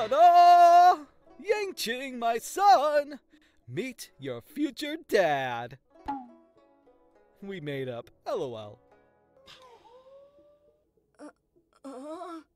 Ta-da! Yanqing, my son! Meet your future dad. We made up. LOL.